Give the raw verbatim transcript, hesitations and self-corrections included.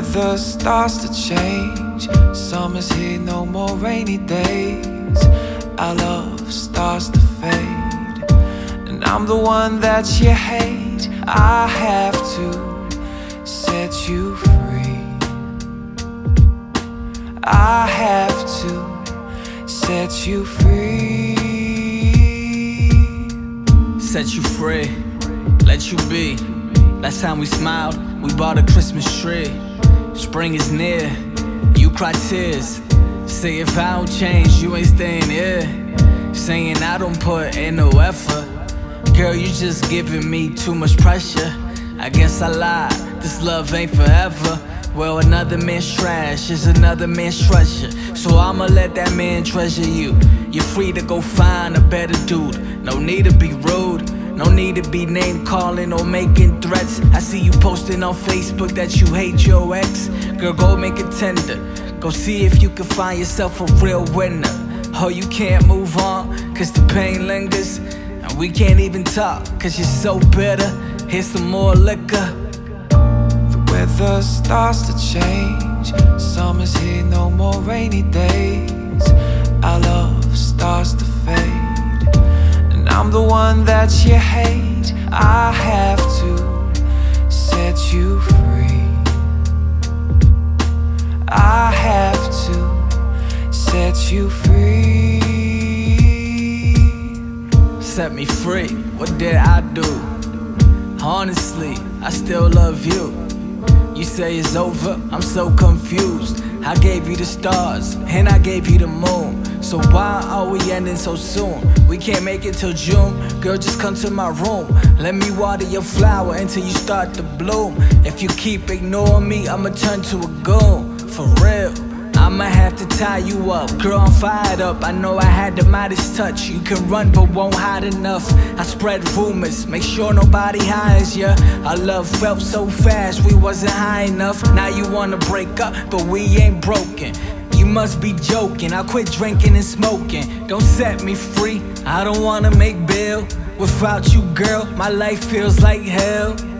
weather starts to change. Summer's here, no more rainy days. Our love starts to fade, and I'm the one that you hate. I have to set you free. I have to set you free. Set you free, let you be. Last time we smiled, we bought a Christmas tree. Spring is near, you cry tears. Say if I don't change, you ain't staying here. Saying I don't put in no effort. Girl, you just giving me too much pressure. I guess I lied, this love ain't forever. Well, another man's trash is another man's treasure. So I'ma let that man treasure you. You're free to go find a better dude. No need to be rude, no need to be name calling or making threats. I see you posting on Facebook that you hate your ex. Girl, go make a tender. Go see if you can find yourself a real winner. Oh, you can't move on, cause the pain lingers. And we can't even talk, cause you're so bitter. Here's some more liquor. Weather starts to change. Summer's here, no more rainy days. Our love starts to fade, and I'm the one that you hate. I have to set you free. I have to set you free. Set me free, what did I do? Honestly, I still love you. You say it's over, I'm so confused. I gave you the stars, and I gave you the moon. So why are we ending so soon? We can't make it till June. Girl, just come to my room. Let me water your flower until you start to bloom. If you keep ignoring me, I'ma turn to a goon. For real, I'ma have to tie you up. Girl, I'm fired up, I know I had the Midas touch. You can run but won't hide enough. I spread rumors, make sure nobody hires ya. Our love felt so fast, we wasn't high enough. Now you wanna break up, but we ain't broken. You must be joking, I'll quit drinking and smoking. Don't set me free, I don't wanna make bail. Without you, girl, my life feels like hell.